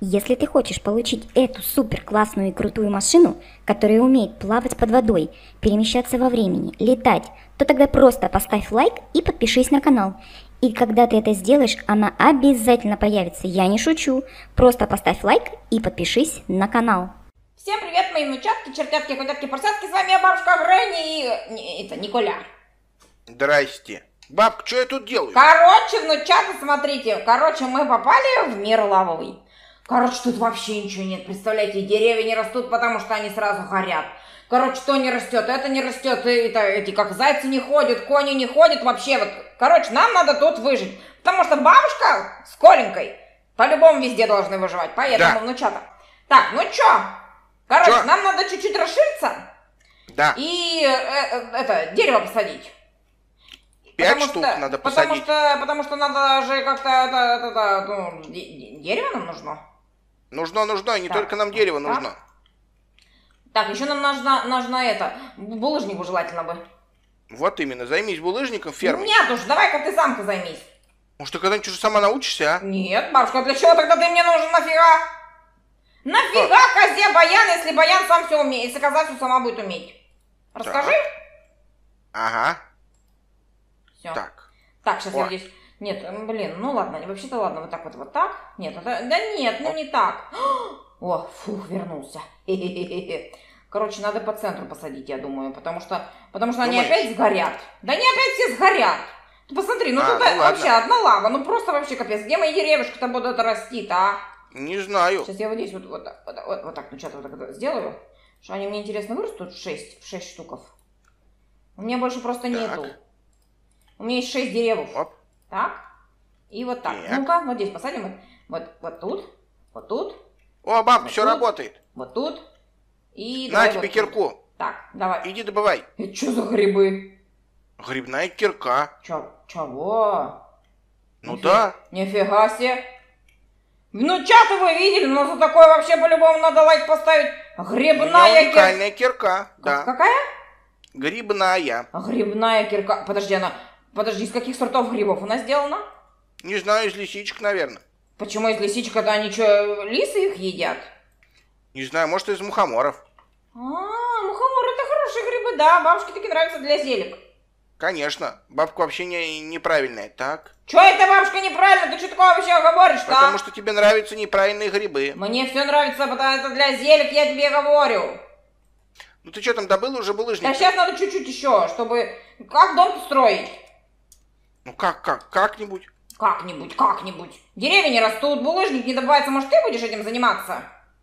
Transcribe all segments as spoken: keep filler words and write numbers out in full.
Если ты хочешь получить эту супер классную и крутую машину, которая умеет плавать под водой, перемещаться во времени, летать, то тогда просто поставь лайк и подпишись на канал. И когда ты это сделаешь, она обязательно появится. Я не шучу. Просто поставь лайк и подпишись на канал. Всем привет, мои внучатки, чертятки, котятки, поросятки. С вами я, бабушка Гренни и... Не, это Николя. Здрасте. Бабка, что я тут делаю? Короче, внучата, смотрите. Короче, мы попали в мир лавовый. Короче, тут вообще ничего нет. Представляете, деревья не растут, потому что они сразу горят. Короче, то не растет, это не растет, это, эти как зайцы не ходят, кони не ходят, вообще вот. Короче, нам надо тут выжить. Потому что бабушка с Коленькой по-любому везде должны выживать. Поэтому, да. внучата. Так, ну чё? Короче, чё? нам надо чуть-чуть расшириться. Да. И э, э, это, дерево посадить. Пять потому штук что, надо потому посадить. Что, потому что надо же как-то, это, это, это, ну, дерево нам нужно. Нужно, нужно, и не так, только нам дерево так. нужно. Так, еще нам нужно, нужно это, булыжнику желательно бы. Вот именно, займись булыжником, фермой. Нет уж, давай-ка ты сам-ка займись. Может, ты когда-нибудь уже сама научишься, а? Нет, бабушка, для чего тогда ты мне нужен, нафига? Нафига а? козе баян, если баян сам все умеет, если коза все сама будет уметь? Расскажи. Так. Ага. Все. Так. Так, сейчас О. я здесь... Нет, блин, ну ладно, вообще-то ладно, вот так вот, вот так. Нет, это... да нет, ну не так. О, фух, вернулся. Короче, надо по центру посадить, я думаю, потому что, потому что они опять сгорят. Да они опять все сгорят. Ты посмотри, ну а, тут ну вообще ладно. одна лава, ну просто вообще капец. Где мои деревушки-то будут расти, а? Не знаю. Сейчас я вот здесь вот, вот, вот, вот, вот так, ну что-то вот так сделаю, что они мне, интересно, вырастут в шесть, в шесть штуков. У меня больше просто так. нету. У меня есть шесть деревьев. Оп. Так. И вот так. так. Ну-ка, вот здесь посадим. Вот, вот тут. Вот тут. О, бабка, вот все тут, работает. Вот тут. И На давай тебе вот кирку. тут. Так, давай. Иди добывай. Это что за грибы? Грибная кирка. Чё, чего? Ну Нифига, да. Нифига себе. Внучата вы видели? Но за такое вообще по-любому надо лайк поставить. Грибная кирка. Уникальная кирка. Да. Какая? Грибная. Грибная кирка. Подожди, она... Подожди, из каких сортов грибов она сделана? Не знаю, из лисичек, наверное. Почему из лисичек-то они что, лисы их едят? Не знаю, может, из мухоморов. А, мухоморы это хорошие грибы, да, бабушке таки нравятся для зелек. Конечно. Бабка вообще не, неправильная, так? Чё это, бабушка, неправильно? Ты что такое вообще говоришь-то? Потому что тебе нравятся неправильные грибы. Мне все нравится, потому что это для зелек, я тебе говорю. Ну ты что там, добыл уже булыжник? Да сейчас надо чуть-чуть еще, чтобы... Как дом строить? Ну как, как, как-нибудь. Как-нибудь, как-нибудь. Деревья не растут, булыжник не добывается. Может, ты будешь этим заниматься?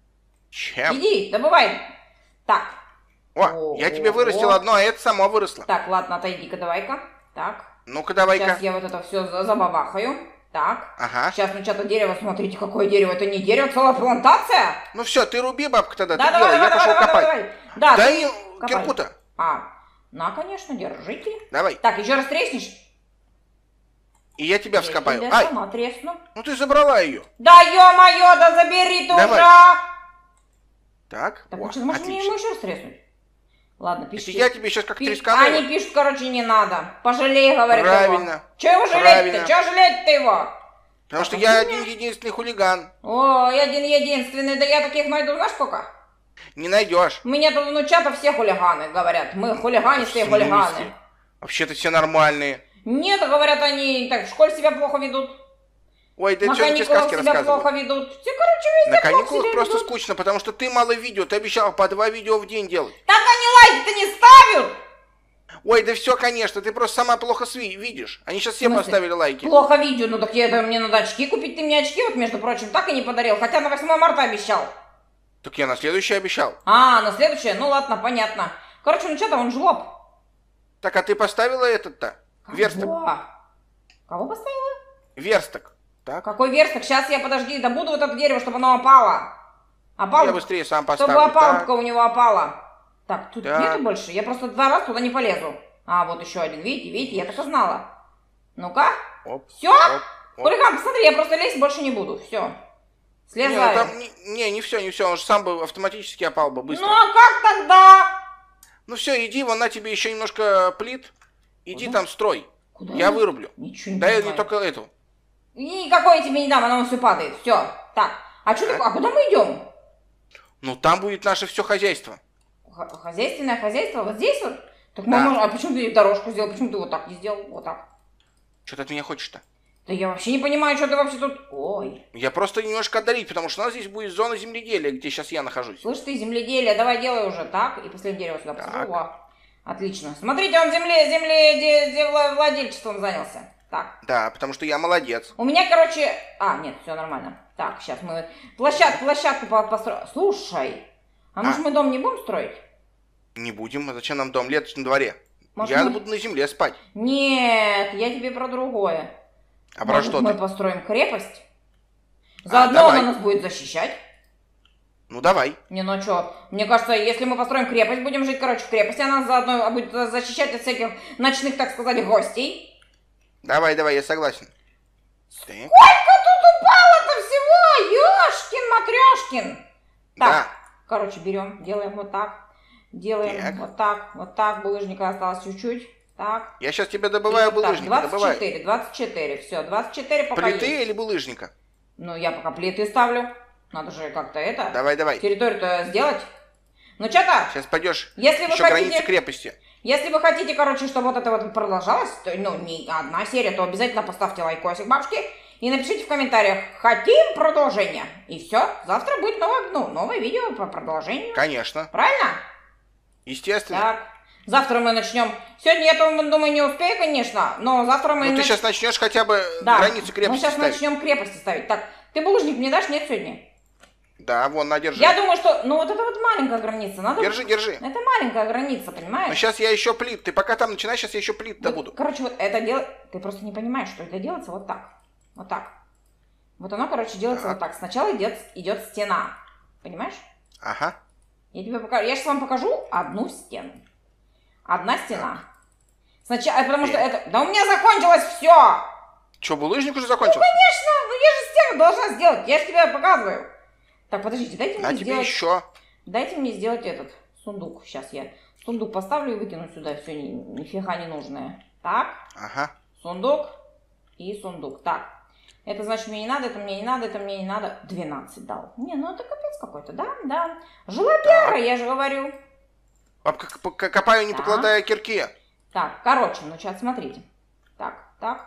Чем? Иди, добывай. Так. О, О, я тебе о, вырастил о. одно, а это само выросло. Так, ладно, отойди-ка, давай-ка. Так. Ну-ка, давай-ка. Сейчас я вот это все забабахаю. Так. Ага. Сейчас, ну что-то дерево, смотрите, какое дерево. Это не дерево, целая плантация. Ну все, ты руби, бабка, тогда, Да, ты давай, делай, давай, я пошел давай, копать. давай, давай. Да, Дай ты мне копай. кирку-то. А, на, конечно, держите. Давай. Так, еще раз треснешь? И я тебя Я вскопаю. тебя Ай, сама тресну. ну ты забрала ее. Да ё-моё, да забери ты Давай. уже. Так, Так, о, ну что, может мне отлично. ему еще раз треснуть? Ладно, Это пишите. я тебе сейчас как Пи- тресканула. Они пишут, короче, не надо. Пожалей, говорят, Правильно. его. Че его жалеть-то? Правильно. Че жалеть-то его? Потому что Так, я а один единственный хулиган. Ой, один единственный, да я таких найду, знаешь сколько? Не найдешь. У меня тут внучата все хулиганы, говорят. Мы хулиганистые В смысле? хулиганы. Вообще-то все нормальные. Нет, говорят, они так в школе себя плохо ведут. Ой, да На что ты каникулах сказки себя рассказывал? плохо ведут. Все, короче, везде На плохо каникулах себя просто ведут. скучно, потому что ты мало видео. Ты обещал по два видео в день делать. Так они лайки-то не ставят. Ой, да все, конечно, ты просто сама плохо сви- видишь. Они сейчас все В смысле? поставили лайки. Плохо видео, ну так я это мне надо очки купить. Ты мне очки, вот, между прочим, так и не подарил. Хотя на восьмое марта обещал. Так я на следующий обещал. А, на следующее? Ну ладно, понятно. Короче, ну что-то он жлоб. Так, а ты поставила этот-то? Версток. Кого? Кого поставила? Версток. Так. Какой версток? Сейчас я, подожди, добуду вот это дерево, чтобы оно опало. Опало. Я быстрее сам поставлю. Чтобы опалубка Так. у него опала. Так, тут Так. нету больше? Я просто два раза туда не полезу. А, вот еще один. Видите, видите, я так и знала. Ну-ка. Оп, Все? оп, оп. Хулиган, посмотри, я просто лезть больше не буду. Все. Не, ну Слезаю. там, не, не, не все, не все, он же сам бы автоматически опал бы быстро. Ну, а как тогда? Ну все, иди, вон на тебе еще немножко плит. Иди Куда? там строй. Куда Я вырублю. Ничего не Да я понимаю. не только эту. Никакой я тебе не дам, оно все падает. Все. Так. А что такое? А куда мы идем? Ну, там будет наше все хозяйство. Х хозяйственное хозяйство? Вот здесь вот? Так мы Да. можем... А почему ты дорожку сделал? Почему ты вот так не сделал? Вот так. Что ты от меня хочешь-то? Да я вообще не понимаю, что ты вообще тут... Ой. Я просто немножко отдалить, потому что у нас здесь будет зона земледелия, где сейчас я нахожусь. Слышь ты, земледелие, давай делай уже так. И последнее дерево сюда Так. посажу. Во. Отлично. Смотрите, он земле, земле, де, де, владельчеством занялся. Так. Да, потому что я молодец. У меня, короче... А, нет, все нормально. Так, сейчас мы... Площадку, площадку построим. Слушай, а может А. мы дом не будем строить? Не будем. А зачем нам дом? Лето на дворе. Может, я мы- буду на земле спать. Нет, я тебе про другое. А про Может, что мы ты? построим крепость? А, Заодно давай. она нас будет защищать. Ну, давай. Не, ну что, мне кажется, если мы построим крепость, будем жить, короче, в крепости, она заодно будет защищать от всяких ночных, так сказать, гостей. Давай, давай, я согласен. Так. Сколько тут упало-то всего? Ёшкин-матрёшкин. Так, Да. короче, берем, делаем вот так. Делаем Так. вот так, вот так. Булыжника осталось чуть-чуть. Так. Я сейчас тебе добываю И вот так, булыжника. Добываю. двадцать четыре, двадцать четыре, все, двадцать четыре пока Плиты есть. или булыжника? Ну, я пока плиты ставлю. Надо же как-то это... Давай, давай. территорию-то сделать. Ну, что-то, Сейчас пойдешь. если вы Еще хотите... границы крепости. Если вы хотите, короче, чтобы вот это вот продолжалось, то, ну, не одна серия, то обязательно поставьте лайкосик бабушке и напишите в комментариях «Хотим продолжение». И все, завтра будет новое, ну, новое видео по продолжению. Конечно. Правильно? Естественно. Так. Завтра мы начнем. Сегодня я, думаю, не успею, конечно, но завтра мы... Ну, ты нач- сейчас начнешь хотя бы Да, границы крепости мы сейчас ставить. начнем крепости ставить. Так, ты булыжник мне дашь? Нет, сегодня? Да, вон, на, держи. Я думаю, что... Ну, вот это вот маленькая граница. Надо... Держи, держи. Это маленькая граница, понимаешь? Но сейчас я еще плит. Ты пока там начинаешь, сейчас я еще плит Вот, добуду. короче, вот это дело... Ты просто не понимаешь, что это делается вот так. Вот так. Вот оно, короче, делается Так. вот так. Сначала идет, идет стена. Понимаешь? Ага. Я тебе покажу. Я сейчас вам покажу одну стену. Одна стена. Сначала... Потому что Э. это... Да у меня закончилось все! Че, булыжник уже закончился? Конечно! Ну я же стену должна сделать. Я же тебе показываю. Так, подождите, дайте На мне тебе сделать... еще. Дайте мне сделать этот сундук. Сейчас я сундук поставлю и выкину сюда все ни, нифига не нужное. Так, Ага. сундук и сундук. Так, это значит мне не надо, это мне не надо, это мне не надо. двенадцать дал. Не, ну это капец какой-то, да, да. Жила пиара, я же говорю. Бабка, к- к- копаю, не Так. покладая кирки. Так, короче, ну сейчас смотрите. Так, так.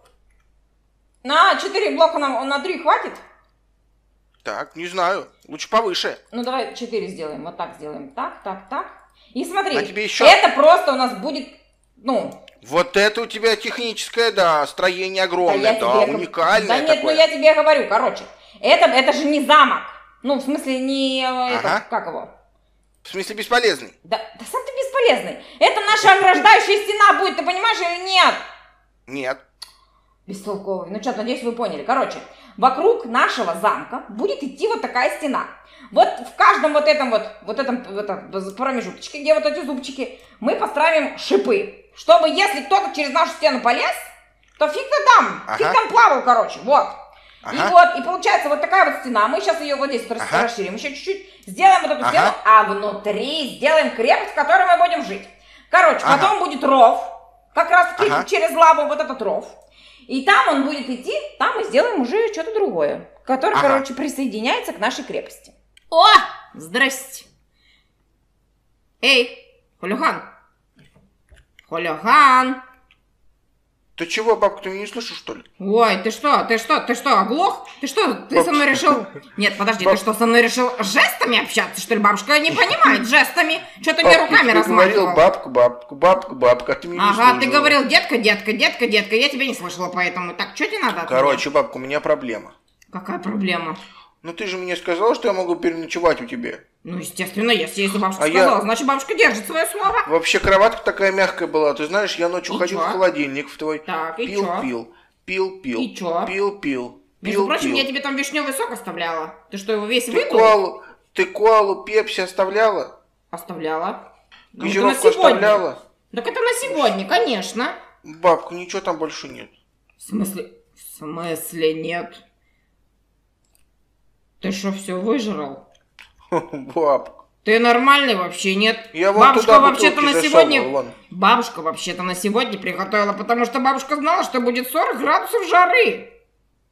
На, четыре блока нам на три хватит? Так, не знаю. Лучше повыше. Ну давай четыре сделаем, вот так сделаем. Так, так, так. И смотри, На тебе еще? это просто у нас будет, ну... Вот это у тебя техническое, да, строение Да, огромное, я да, тебе- уникальное Да нет, такое. ну я тебе говорю, короче, это, это же не замок. Ну, в смысле, не... э, Ага. этот, как его? В смысле бесполезный? Да, да сам ты бесполезный. Это наша ограждающая стена будет, ты понимаешь или нет? Нет. Бестолковый. Ну что, надеюсь, вы поняли. Короче, вокруг нашего замка будет идти вот такая стена. Вот в каждом вот этом вот, вот этом, в этом промежуточке, где вот эти зубчики, мы поставим шипы. Чтобы, если кто-то через нашу стену полез, то фиг ты там, Ага. фиг там плавал, короче, вот. И Ага. вот, и получается вот такая вот стена. Мы сейчас ее вот здесь вот Ага. расширим еще чуть-чуть, сделаем вот эту Ага. стену, а внутри сделаем крепость, в которой мы будем жить. Короче, Ага. потом будет ров, как раз таки Ага. через лаву вот этот ров. И там он будет идти, там мы сделаем уже что-то другое, которое, Ага. короче, присоединяется к нашей крепости. О, здрасте. Эй, хулиган. Хулиган. Ты чего, бабка, ты меня не слышишь, что ли? Ой, ты что, ты что, ты что, оглох? Ты что, ты со мной решил... Нет, подожди, ты Баб- что, со мной решил жестами общаться, что ли? Бабушка не понимает жестами. Что ты мне Бабка, руками я тебе говорил размахивал? бабку, бабку, бабку, бабку, а ты меня не Ага, ты слышала. говорил, детка, детка, детка, детка, я тебя не слышала, поэтому... Так, что тебе надо от меня? Короче, бабка, у меня проблема. Какая проблема? Ну ты же мне сказала, что я могу переночевать у тебя. Ну, естественно, если, если бабушка А я- сказала, значит, бабушка держит свое слово. Вообще кроватка такая мягкая была. Ты знаешь, я ночью И ходил чё? в холодильник в твой. Так, и пил, чё? пил, пил, пил. И чё? Пил, пил. Между пил, прочим, пил. я тебе там вишневый сок оставляла. Ты что, его весь Ты выпил? коалу, ты коалу пепси оставляла? Оставляла. Ну, это на Газировку сегодня. оставляла? Так это на сегодня, конечно. Бабка, ничего там больше нет. В смысле? В смысле нет? Ты что, все выжрал? Бабка. Ты нормальный вообще, нет? Я вон бабушка туда вообще-то бутылки на засовывал, сегодня... вон. Бабушка вообще-то на сегодня приготовила, потому что бабушка знала, что будет сорок градусов жары.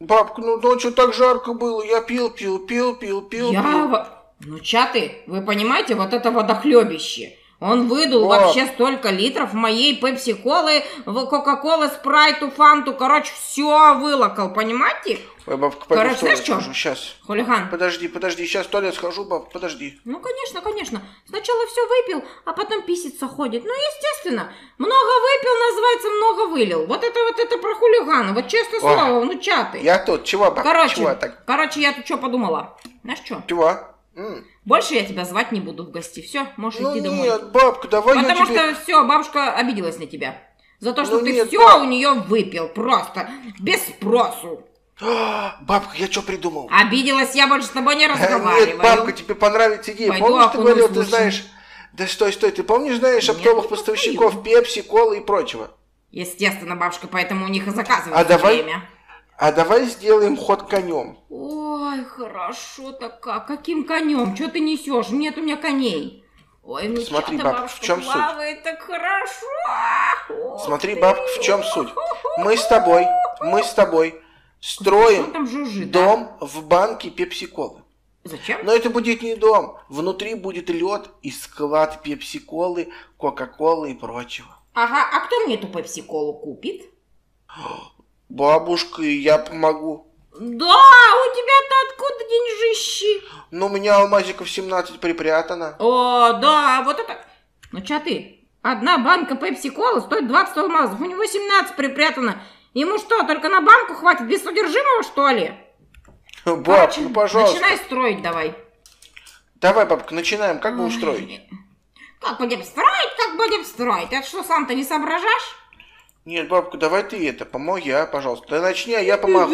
Бабка, ну ночью так жарко было. Я пил, пил, пил, пил, пил, Я... пил. во- Ну, чаты, вы понимаете, вот это водохлебище. Он выдул Баб. вообще столько литров моей пепси-колы, в кока-колы, спрайту, фанту. Короче, все вылокал, понимаете? Ой, бабка, пойду Короче, в туалет знаешь что? схожу. Сейчас. Хулиган. Подожди, подожди. Сейчас в туалет схожу, бабка, подожди. Ну, конечно, конечно. Сначала все выпил, а потом писиться ходит. Ну, естественно. Много выпил, называется, много вылил. Вот это вот это про хулигана. Вот честное Ой. слово, ну чаты. Я тут. Чего, бабка? Короче, Чего так? короче, я тут что подумала? Знаешь что? Чего? М. Больше я тебя звать не буду в гости. Все, можешь Ну идти домой. нет, бабка, давай я Потому тебе... что все, бабушка обиделась на тебя. За то, что Ну ты нет, все баб- у нее выпил. Просто. Без спросу. А, бабка, я что придумал? Обиделась, я больше с тобой не разговариваю. Нет, бабка, тебе понравится идея. Пойду Помнишь, ты окунусь говорил, в ты душ. знаешь... Да стой, стой, ты помнишь, знаешь, Нет, оптовых не поставщиков пепси, колы и прочего? Естественно, бабушка, поэтому у них и заказывают А всё давай- время. А давай сделаем ход конем. Ой, хорошо-то как. Каким конем? Что ты несешь? Нет у меня коней. Ой, ну Смотри, чё-то баб, бабушка в чем суть? плавает так хорошо. Ух Смотри, ты. бабка, в чем суть? Мы с тобой, мы с тобой Что строим там жужжит, да? дом в банке пепси-колы. Зачем? Но это будет не дом. Внутри будет лед и склад пепси-колы, кока-колы и прочего. Ага, а кто мне эту пепси-колу купит? Бабушка, и я помогу. Да, у тебя-то откуда деньжищи? Но у меня алмазиков семнадцать припрятано. О, да, вот это... Ну, чё ты? Одна банка пепси-колы стоит двадцать алмазов, у него семнадцать припрятано. Ему что, только на банку хватит без содержимого, что ли? Баб, Короче, ну пожалуйста. начинай строить давай. Давай, бабка, начинаем. Как будем Ой. строить? Как будем строить, как будем строить? Это что, сам-то не соображаешь? Нет, бабка, давай ты это, помоги, а, пожалуйста. Ты начни, а я помогу.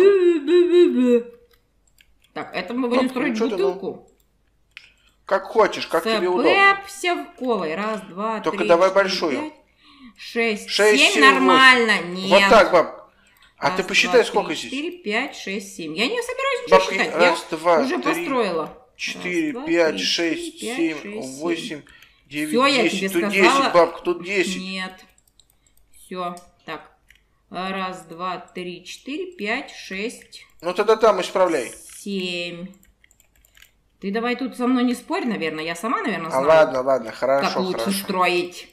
Так, это мы будем Бабка, строить ну чё ты, бутылку. Как хочешь, как С тебе удобно. пепси-колой. Раз, два, Только три, давай четыре, большую. пять, шесть, Шесть, семь, семь, нормально. Нет. Вот так, бабка. А Раз, ты посчитай, два, сколько три, здесь. четыре, пять, шесть, семь. Я не собираюсь ничего Бабка, считать. раз, Я два, уже три, построила. Четыре, Раз, два, пять, три, шесть, четыре, семь, пять, шесть, восемь, девять, Всё, я тебе десять. Тут сказала. десять, бабка, тут десять. Нет. Все. Так. Раз, два, три, четыре, пять, шесть, Ну тогда там исправляй. семь. Ты давай тут со мной не спорь, наверное. Я сама, наверное, А знаю, ладно, ладно, как хорошо, лучше хорошо. строить.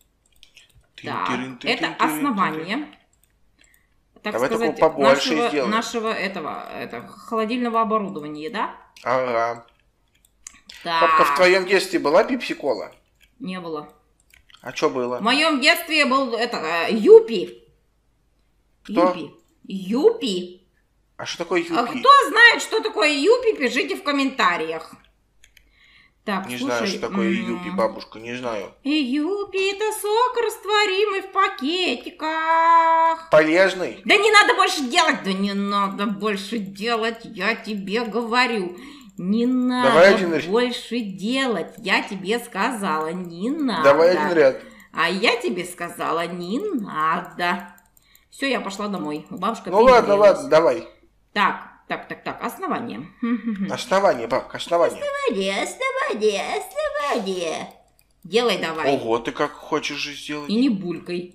Так, это основание. Так Давай сказать, такого побольше нашего, сделаем. нашего этого, это, холодильного оборудования, да? Ага. Так, Папка, в твоем детстве была пепси-кола? не было. А что В было? моем детстве был это, э, Юпи. Кто? Юпи. Юпи. А что такое А юпи? кто знает, что такое Юпи, пишите в комментариях. Так, Не слушай, знаю, что такое м, юпи, бабушка, не знаю. Юпи это сок растворимый в пакетиках. Полезный? Да не надо больше делать, да не надо больше делать, я тебе говорю. Не надо Давай один ряд. больше делать, я тебе сказала, не надо. Давай один ряд. А я тебе сказала, не надо. Все, я пошла домой. Бабушка Ну ладно, перегрелась. ладно, давай. Так, так, так, так, основание. Основание, бабка, основание. Основание, основание, основание. Делай давай. Ого, ты как хочешь же сделать? И не булькай.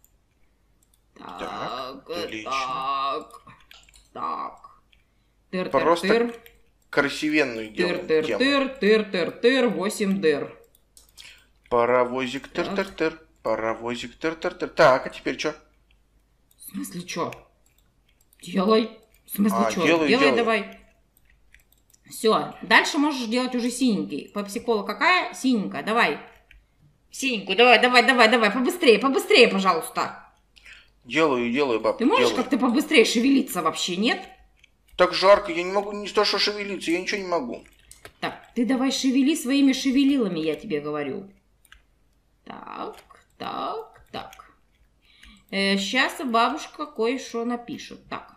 Так, Так, отлично. так, так. Тыр, Просто тыр, тыр, Красивенную тыр, делаем тыр, тему. тыр, тыр, тыр, тыр, восемь дыр. Паровозик Так. тыр-тыр-тыр, паровозик тыр-тыр-тыр. Так, а теперь что? В смысле, чё? Делай. В смысле, А, чё? делаю, Делай делаю. давай. Все, дальше можешь делать уже синенький. Пепси-кола какая? Синенькая, давай. Синенькую, давай, давай, давай, давай, побыстрее, побыстрее, пожалуйста. Делаю, делаю, бабка, Ты можешь делаю. как-то побыстрее шевелиться вообще, нет? Так жарко, я не могу ни то, что шевелиться, я ничего не могу. Так, ты давай шевели своими шевелилами, я тебе говорю. Так, так, так. Сейчас бабушка кое-что напишет. Так.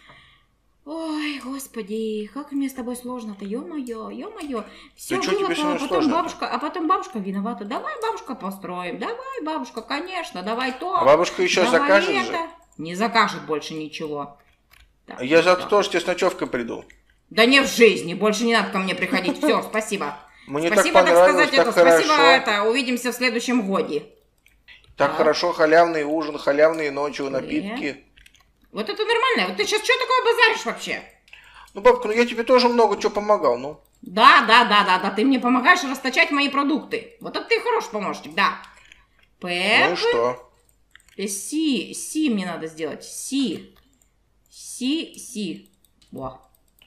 Ой, господи, как мне с тобой сложно-то, ё-моё, ё-моё. Все Да чё тебе со было, а мной потом сложно-то? бабушка, а потом бабушка виновата. Давай, бабушка, построим. Давай, бабушка, конечно, давай то. А бабушка еще давай закажет это. же. Не закажет больше ничего. Так, Я зато так. тоже тебе с ночевкой приду. Да не в жизни, больше не надо ко мне приходить. Все, спасибо. Мне Спасибо, так так понравилось, сказать, так это. Спасибо, хорошо. это. Увидимся в следующем годе. Так Так. хорошо, халявный ужин, халявные ночью Две. напитки. Вот это нормально. Вот ты сейчас что такое базаришь вообще? Ну, бабка, ну я тебе тоже много чего помогал, ну. Да, да, да, да, да, ты мне помогаешь расточать мои продукты. Вот это ты хороший помощник, да. Пеп. Ну и что? Си, си мне надо сделать. Си. Си, си. Во.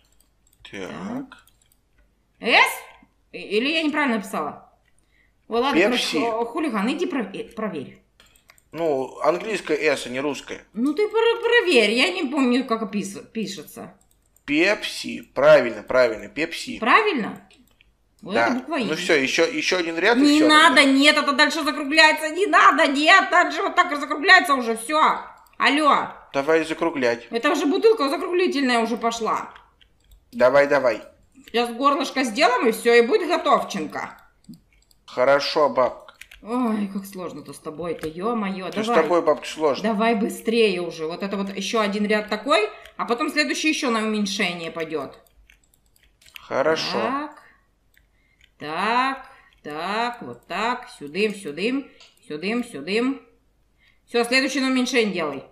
Так. С? Или я неправильно написала? О, ладно, Пепси. короче, хулиган, иди проверь. Ну, английское S, а не русское. Ну ты проверь, я не помню, как пишется. Пепси. Правильно, правильно, пепси. Правильно? Вот да. это буква И. Ну все, еще, еще один ряд. Не и все, надо, тогда. нет, это дальше закругляется. Не надо, нет, дальше вот так закругляется уже, все. Алло. Давай закруглять. Это уже бутылка закруглительная уже пошла. Давай, давай. Сейчас горлышко сделаем, и все, и будет готовченко. Хорошо, бабка. Ой, как сложно-то с тобой-то, ё-моё. Ты Давай. с тобой, бабка, сложно. Давай быстрее уже. Вот это вот еще один ряд такой, а потом следующий еще на уменьшение пойдет. Хорошо. Так, так, так, вот так, сюдым, сюдым, сюдым, сюдым. Все, следующий на уменьшение делай.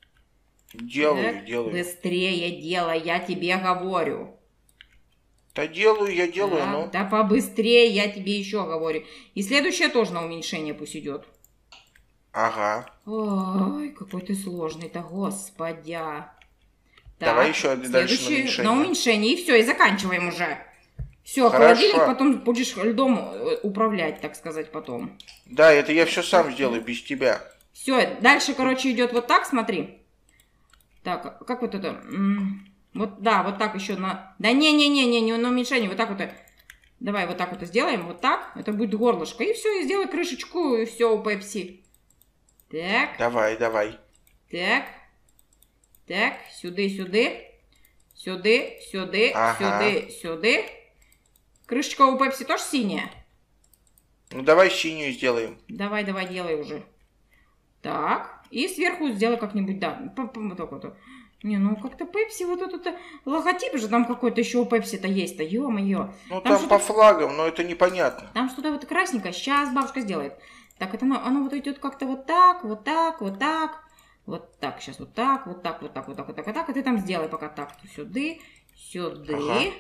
Делаю, Так, делаю. быстрее делай, я тебе говорю. Да делаю, я делаю, Так, ну. да побыстрее, я тебе еще говорю. И следующее тоже на уменьшение пусть идет. Ага. Ой, какой ты сложный-то, господи. Давай Так, еще один дальше на следующий уменьшение. на уменьшение, и все, и заканчиваем уже. Все, Хорошо. холодильник потом будешь льдом управлять, так сказать, потом. Да, это я все сам сделаю, без тебя. Все, дальше, короче, идет вот так, смотри. Так, как вот это? М, Вот, да, вот так еще на... Да не-не-не-не, не на уменьшение, вот так вот. Давай вот так вот сделаем, вот так. Это будет горлышко. И все, и сделай крышечку, и все у Пепси. Так. Давай, давай. Так. Так, сюди, сюди. Сюди, сюди, Ага. сюди, сюди. Крышечка у Пепси тоже синяя? Ну давай синюю сделаем. Давай, давай, делай уже. Так. И сверху сделай как-нибудь, да. Вот так вот. Не, ну как-то Пепси, вот этот логотип же там какой-то еще у Пепси-то есть-то, ё-моё. Ну Там там по флагам, но это непонятно. Там что-то вот красненькое, сейчас бабушка сделает. Так, это оно, оно вот идет как-то вот так, вот так, вот так. Вот так, сейчас вот так, вот так, вот так, вот так, вот так, вот так. И ты там сделай пока так. Сюды, сюды, Ага.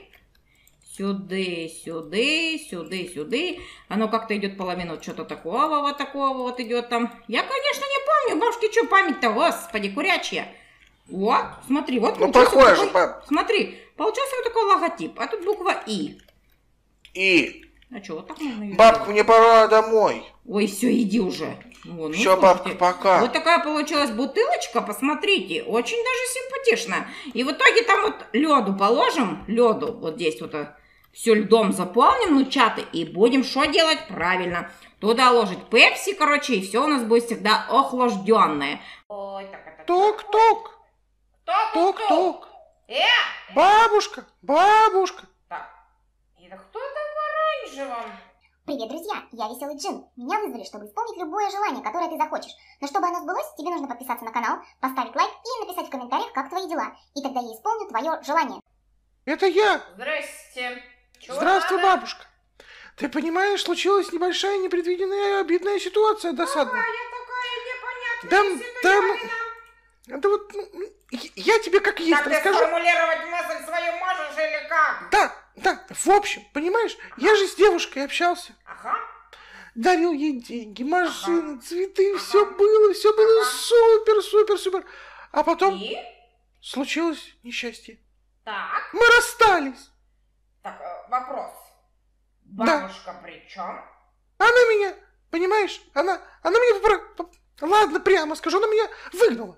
сюды, сюды, сюды, сюды. Оно как-то идет половину что-то такого, вот такого вот идет там. Я, конечно, не помню, бабушки, что память-то, господи, курячая. Вот, смотри, вот Ну получился похоже, такой- пап. Смотри, получился вот такой логотип, а тут буква И. И, А что, вот так можно её бабка, сделать? мне пора домой. Ой, все, иди уже. Вон, ну, Все, слушайте, бабка, пока. Вот такая получилась бутылочка, посмотрите, очень даже симпатичная. И в итоге там вот леду положим, леду, вот здесь вот все льдом заполним, ну чаты, и будем что делать? Правильно, туда ложить пепси, короче, и все у нас будет всегда охлажденное. Ой, так это... Тук-тук, Кто тут? тук-тук. Э! Бабушка, бабушка. Так, это кто там в оранжевом? Привет, друзья! Я Веселый Джин. Меня вызвали, чтобы исполнить любое желание, которое ты захочешь. Но чтобы оно сбылось, тебе нужно подписаться на канал, поставить лайк и написать в комментариях, как твои дела. И тогда я исполню твое желание. Это я. Здрасте. Чего Здравствуй, надо? бабушка. Ты понимаешь, случилась небольшая непредвиденная обидная ситуация досадная. Я такая Да, непонятная да, ситуация. да вот, ну, я тебе как есть Так ты расскажу. сформулировать мысль свою можешь или как? Да, да, в общем, понимаешь, я же с девушкой общался. Ага. Дарил ей деньги, машины, Ага. цветы, Ага. все было, все было Ага. супер, супер, супер. А потом И? случилось несчастье. Так. Мы расстались. Так, э, вопрос. Да. Бабушка при чем? Она меня, понимаешь, она, она меня, попро- поп- ладно, прямо скажу, она меня выгнала.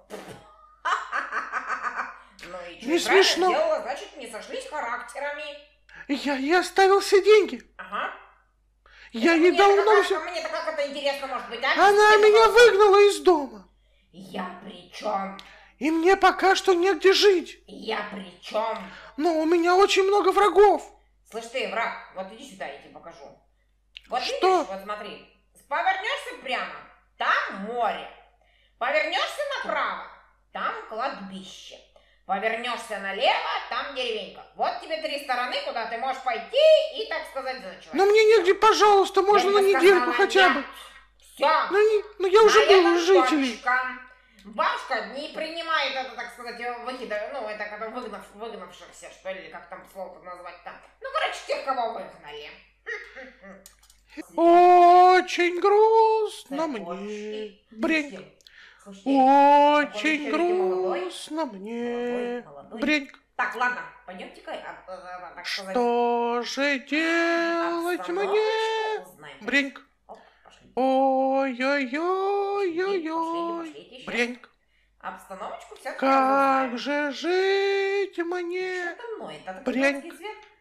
Ну и Не что, правильно смешно. сделала, значит, не сошлись характерами. И я ей оставил все деньги. Ага. Я Это ей мне дал это много как- всего. Мне-то как это интересно может быть, а? Она Объясни, меня пожалуйста. выгнала из дома. Я при чем? И мне пока что негде жить. Я при чем? Но у меня очень много врагов. Слышь ты, враг, вот иди сюда, я тебе покажу. Вот Что? видишь, вот смотри. Повернешься прямо, там море. Повернешься направо, там кладбище. Повернешься налево, там деревенька. Вот тебе три стороны, куда ты можешь пойти и, так сказать, заночевать. Но мне негде, пожалуйста, можно на недельку хотя бы. Все. Ну, не, ну я уже был у жителей. Бабушка не принимает это, так сказать, выкида, ну, это как выгнав, выгнавшихся, что ли, как там слово назвать там. Ну, короче, тех, кого выгнали. Очень грустно мне. Бреньк. Очень грустно мне. Бреньк. Так, ладно, пойдемте-ка, так сказать. Что же делать мне? Бреньк. Ой-ой-ой-ой-ой. Бреньк. Обстановочку все. Как же жить мне? Бреньк.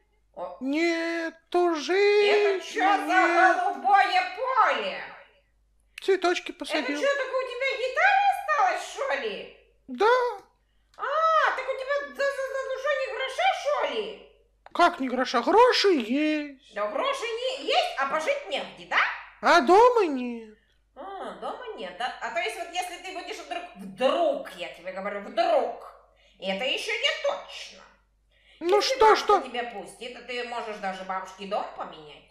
Нету жизни. Это что за голубое поле? Цветочки посадил. Это что, так у тебя гитара осталась, что ли? Да. А, так у тебя, да, да, да, ну что, не гроша, что ли? Как не гроша? Гроши есть. Да гроши не есть, а пожить негде, да? А дома нет. А, дома нет, да? А то есть вот если ты будешь вдруг, вдруг, я тебе говорю, вдруг, это еще не точно. Ну если что, что? Тебя пустит, то ты можешь даже бабушке дом поменять.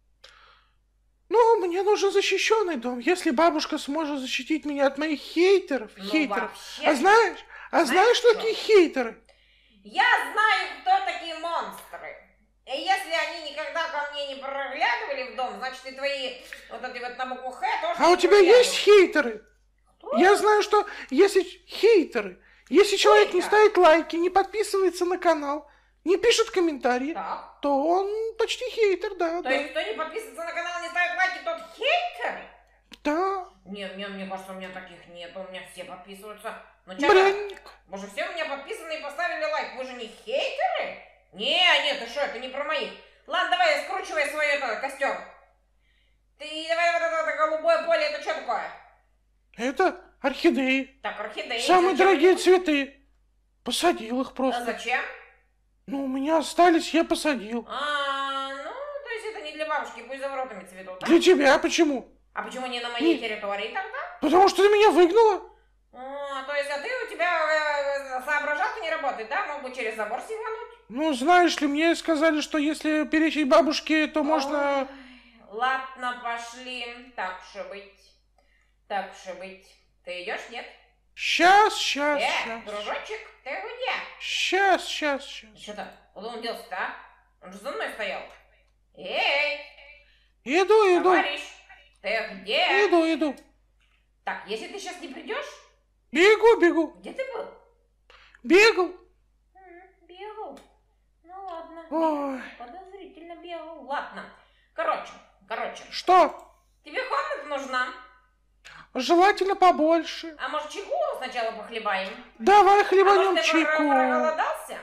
Ну, мне нужен защищенный дом. Если бабушка сможет защитить меня от моих хейтеров, ну, хейтеров. Вообще, а знаешь, а знаешь, что такие хейтеры? Я знаю, кто такие монстры. И если они никогда ко мне не проглядывали в дом, значит и твои вот эти вот на букву Х тоже. А у тебя есть хейтеры? Кто? Я знаю, что если хейтеры, если человек Хейтер? не ставит лайки, не подписывается на канал, не пишет комментарии, так. то он почти хейтер, да. То да. есть, кто не подписывается на канал, не ставит лайки, тот хейтер? Да. Не, мне, мне кажется, у меня таких нет, у меня все подписываются. Ну, Бренник. Вы же все у меня подписаны и поставили лайк, вы же не хейтеры? Не, нет, ты что, это не про моих. Ладно, давай, скручивай свой это, костер. Ты давай вот это, это голубое поле, это что такое? Это орхидеи. Так, орхидеи. Самые зачем? дорогие цветы. Посадил их А просто. зачем? Ну, у меня остались, я посадил. А, ну, то есть это не для бабушки, пусть за воротами цветут, да? Для тебя почему? А почему не на моей Не. территории тогда? Потому что ты меня выгнала. А, то есть, а ты у тебя э, соображалка не работает, да? Мог бы через забор сигануть? Ну, знаешь ли, мне сказали, что если перечить бабушке, то можно... Ой, ладно, пошли. Так же быть. Так же быть. Ты идешь, нет? Сейчас, сейчас, Э, сейчас. дружочек, ты где? Сейчас, сейчас, сейчас. Что-то, куда он делся-то, а? Он же за мной стоял. Эй, Иду, иду, товарищ, ты где? иду, иду. Так, если ты сейчас не придешь, Бегу, бегу. где ты был? Бегал. М, Бегал. Ну ладно. Ой. Подозрительно бегал. Ладно. Короче, короче. Что? Тебе комната нужна? Желательно побольше. А может чайку сначала похлебаем? Давай А хлебанем может ты про- чайку. проголодался?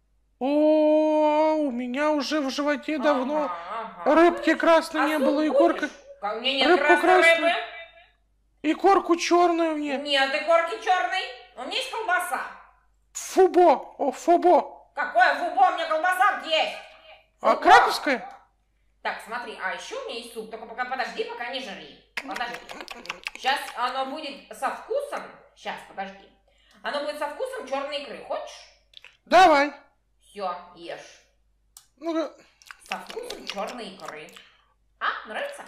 О, у меня уже в животе давно Ага, ага. рыбки красной А не суп было, и будешь? корка, Ко мне нет рыбку красной красную. рыбы. и корку черную мне. Нет, и корки черной. У меня есть колбаса. Фубо, о, фубо. Какое фубо? У меня колбаса есть. А Фубо. краковская? Так, смотри, а еще у меня есть суп. Только пока подожди, пока не жри. Подожди. Сейчас оно будет со вкусом. Сейчас, подожди. Оно будет со вкусом черной икры. Хочешь? Давай. Все, ешь. Ну-ка. Со вкусом черной икры. А, нравится?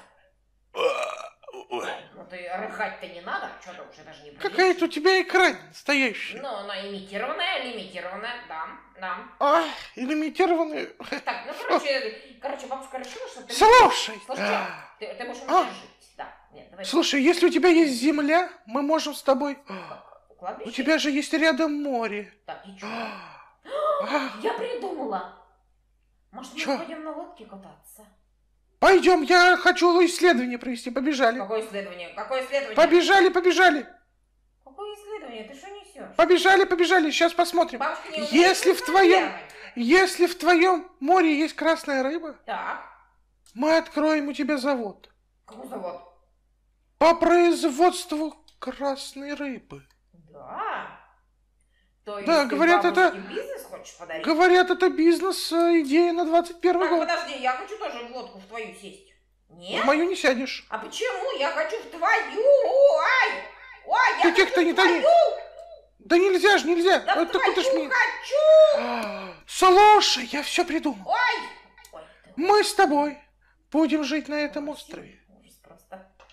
Ну ты рыхать-то не надо. Что ты уж, это же не прилично. Какая-то у тебя икра настоящая. Ну, она имитированная, лимитированная, да, да. Ай, лимитированная. Так, ну, короче, короче, бабушка решила, что ты... Слушай. Слушай, а, ты, ты будешь у А? меня жить. Да, нет, давай. Слушай, если у тебя есть земля, мы можем с тобой... Как? У кладбища? У тебя же есть рядом море. Так, и чё? А, Я придумала. Может, мы Чё? пойдем на лодке кататься? Пойдем, я хочу исследование провести. Побежали. Какое исследование? Какое исследование? Побежали, побежали. Какое исследование? Ты что несешь? Побежали, побежали. Сейчас посмотрим. Бабушка не умеет Если в это твоем, делать. если в твоем море есть красная рыба, Так, мы откроем у тебя завод какой завод? по производству красной рыбы. Да. То есть Да, ты говорят, это- бабушке бизнес хочешь подарить? Говорят, это бизнес, э, идея на двадцать первый Так, год. подожди, я хочу тоже в лодку в твою сесть. Нет? В мою не сядешь. А почему? Я хочу в твою! Ой! Ой, я Ты хочу тех-то в не твою! тони. Да нельзя же, нельзя. Да Вот в так вот ты ж твою мне- хочу! А, Слушай, я все придумал. Ой! Ой, ты- Мы с тобой будем жить на этом острове. Ужас просто.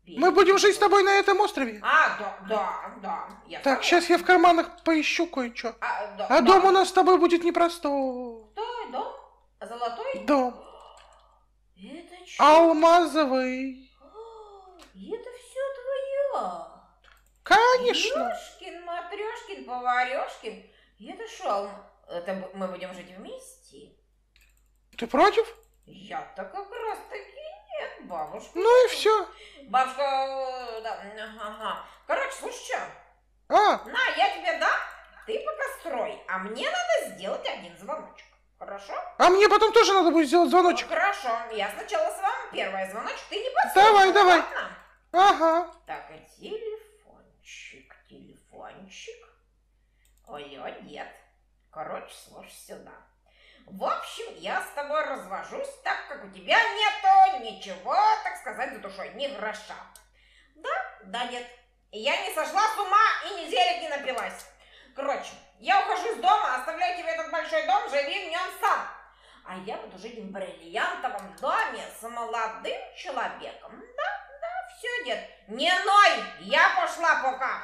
Мы будем жить с тобой на этом острове. А, да, да, да. Я Так, согласна. сейчас я в карманах поищу кое-что. А, да, А да. дом у нас с тобой будет непростой. Что, дом? Золотой? Дом. Это что? Алмазовый. Это все твое. Конечно. Ёшкин, Матрёшкин, Поварёшкин. Это шо, это б- мы будем жить вместе? Ты против? Я-то как раз таки нет, бабушка. Ну и все. Бабушка, э, да, ага. Короче, слушай, что? А, На, я тебе дам, ты пока строй, а мне надо сделать один звоночек. Хорошо? а мне потом тоже надо будет сделать звоночек. Ну, хорошо, я сначала с вами первый звоночек, ты не подслушай. Давай, давай. Ладно? Ага. Так, а телефончик, телефончик. Ой, ой, нет. Короче, слушай сюда. В общем, я с тобой развожусь, так как у тебя нету ничего, так сказать, за душой, ни гроша. Да? Да нет. Я не сошла с ума и неделю не напилась. Короче, я ухожу с дома, оставляю тебе этот большой дом, живи в нем сам. А я буду жить в бриллиантовом доме с молодым человеком. Да, да, все, дед. Не ной, я пошла пока.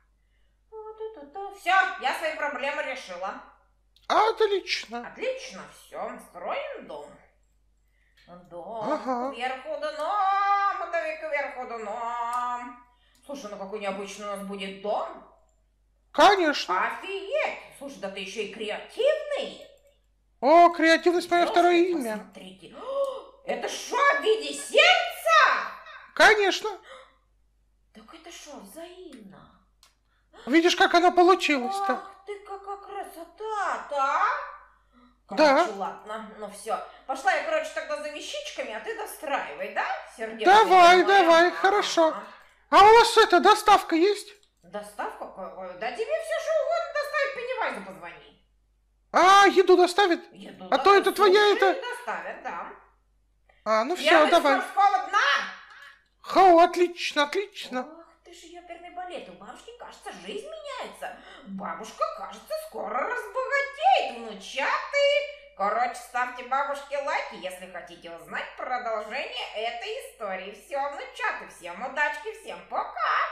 Все, я свои проблемы решила. Отлично. Отлично, все, строим дом. Дом, Ага. кверху дном, да и кверху дном. Слушай, ну какой необычный у нас будет дом. Конечно. Офигеть! Слушай, да ты еще и креативный. О, креативность мое Слушай, второе имя. Посмотрите. О, это что, в виде сердца? Конечно. Так это что, взаимно? Видишь, как оно получилось-то? Ах ты, какая красота-то, а? Да. Короче, ладно, ну все. Пошла я, короче, тогда за вещичками, а ты достраивай, да, сердечко? Давай, давай, хорошо. А у вас это, доставка есть? Доставка? Ой, да тебе все что угодно доставить, Пеннивайзу позвони. А, еду доставит? Еду А то это твоя, суши это- доставят, да. А, ну Я все, выскажу давай. в школу дна. Хо, отлично, отлично. Ах ты ж ёперный балет, у бабушки, кажется, жизнь меняется. Бабушка, кажется, скоро разбогатеет, внучаты. Короче, ставьте бабушке лайки, если хотите узнать продолжение этой истории. Все, внучаты, всем удачки, всем пока.